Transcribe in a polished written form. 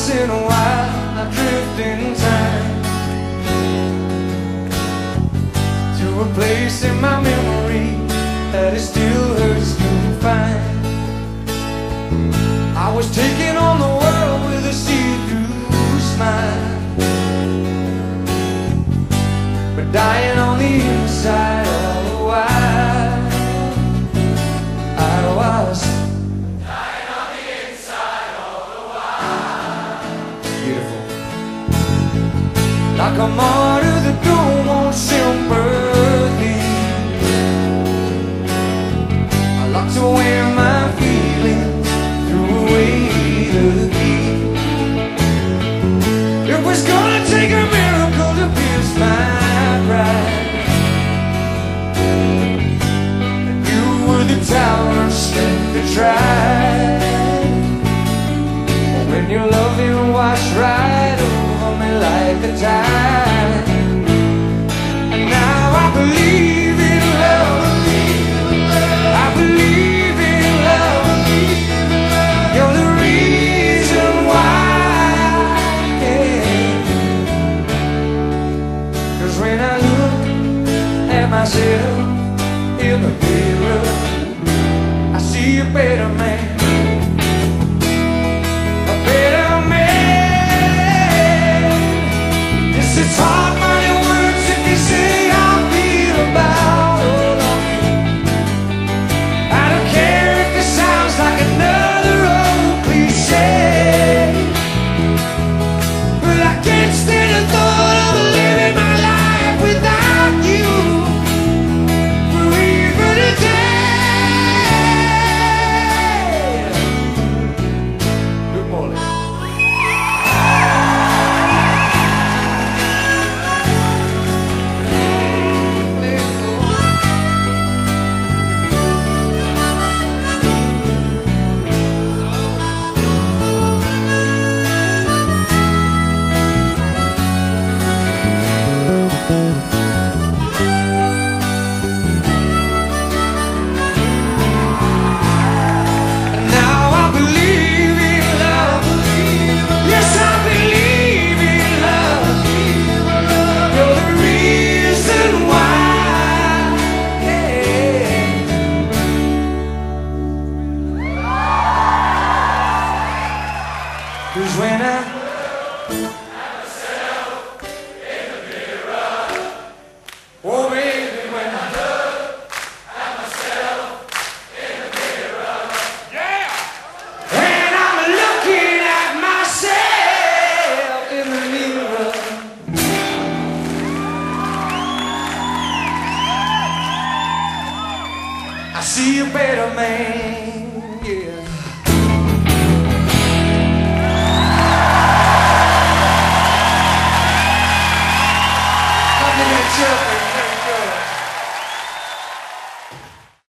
once in a while I drift in time to a place in my memory that it still hurts to find. I was taking on the world with a see-through smile, but dying on the inside all the while. I was dying on the inside all the while. Beautiful. Like a martyr that don't want sympathy, I locked away my feelings, threw away the key. It was gonna take a miracle to pierce my pride, and you were the tower of strength to try. But when your loving washed right over me like the tide, and now I believe in love. I believe in love. You're the reason why, yeah. 'Cause when I look at myself in the mirror, I see a better man, a better man. This is hard money words if you say I feel about all of you. I don't care if it sounds like another old cliche, but I can't stand the thought of living my life without you for even a day. Good morning. Now I believe in love. Yes, I believe in love. You're the reason why, yeah. 'Cause when I oh baby, when I look at myself in the mirror, yeah, and I'm looking at myself in the mirror, I see a better man, yeah. Come to that church.